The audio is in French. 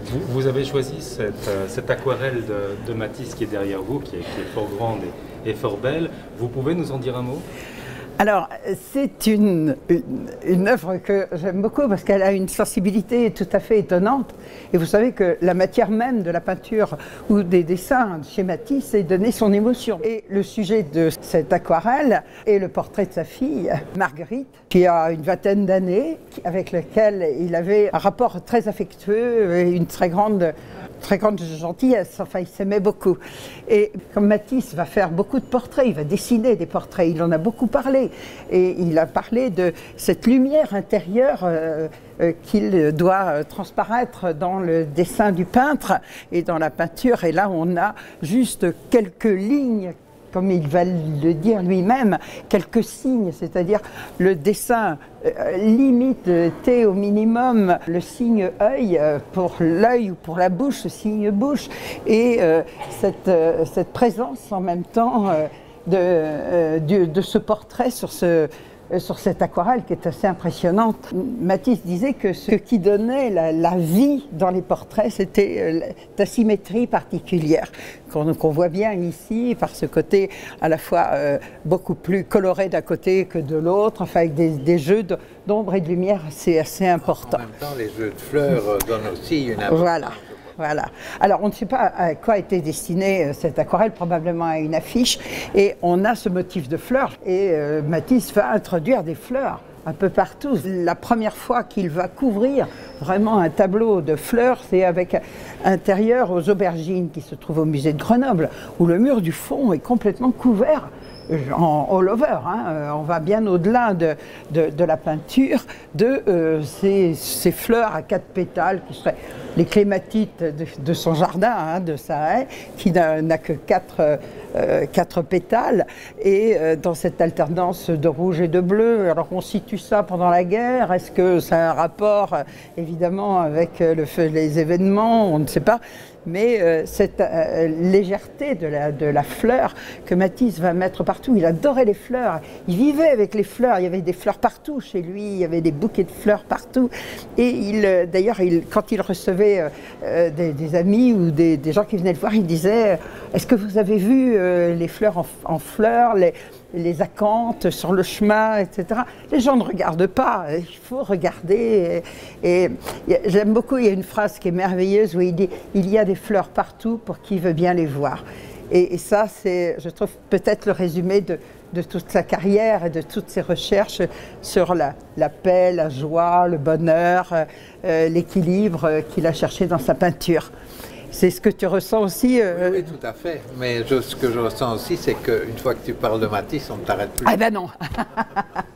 Vous avez choisi cette aquarelle de Matisse qui est derrière vous, qui est fort grande et fort belle. Vous pouvez nous en dire un mot ? Alors, c'est une œuvre que j'aime beaucoup parce qu'elle a une sensibilité tout à fait étonnante. Et vous savez que la matière même de la peinture ou des dessins chez Matisse, c'est donner son émotion. Et le sujet de cette aquarelle est le portrait de sa fille, Marguerite, qui a une vingtaine d'années, avec laquelle il avait un rapport très affectueux et une très grande gentillesse, enfin il s'aimait beaucoup. Et comme Matisse va faire beaucoup de portraits, il va dessiner des portraits, il en a beaucoup parlé. Et il a parlé de cette lumière intérieure qu'il doit transparaître dans le dessin du peintre et dans la peinture. Et là on a juste quelques lignes, comme il va le dire lui-même, quelques signes, c'est-à-dire le dessin limite T au minimum, le signe œil pour l'œil ou pour la bouche, le signe bouche, et cette présence en même temps de ce portrait sur cette aquarelle qui est assez impressionnante. Matisse disait que ce qui donnait la vie dans les portraits, c'était la symétrie particulière, qu'on voit bien ici, par ce côté à la fois beaucoup plus coloré d'un côté que de l'autre, enfin avec des jeux d'ombre et de lumière assez importants. En même temps, les jeux de fleurs donnent aussi une importance. Voilà. Alors, on ne sait pas à quoi était destinée cette aquarelle, probablement à une affiche, et on a ce motif de fleurs, et Matisse va introduire des fleurs un peu partout. La première fois qu'il va couvrir vraiment un tableau de fleurs, c'est avec intérieur aux Aubergines qui se trouve au musée de Grenoble, où le mur du fond est complètement couvert en all-over, hein. On va bien au-delà de la peinture, de ces fleurs à 4 pétales qui seraient les clématites de son jardin, hein, de sa haie, qui n'a que 4 pétales, et dans cette alternance de rouge et de bleu. Alors on situe ça pendant la guerre, est-ce que ça a un rapport évidemment avec les événements, on ne sait pas. Mais cette légèreté de la fleur que Matisse va mettre partout, il adorait les fleurs, il vivait avec les fleurs, il y avait des fleurs partout chez lui, il y avait des bouquets de fleurs partout. Et d'ailleurs, quand il recevait des amis ou des gens qui venaient le voir, il disait « Est-ce que vous avez vu les fleurs en fleurs, les acanthes sur le chemin, etc. » Les gens ne regardent pas, il faut regarder. Et j'aime beaucoup, il y a une phrase qui est merveilleuse où il dit « Il y a des fleurs partout pour qui veut bien les voir ». Et ça, c'est, je trouve, peut-être le résumé de toute sa carrière et de toutes ses recherches sur la paix, la joie, le bonheur, l'équilibre qu'il a cherché dans sa peinture. C'est ce que tu ressens aussi Oui, tout à fait. Mais ce que je ressens aussi, c'est qu'une fois que tu parles de Matisse, on ne t'arrête plus. Ah ben non.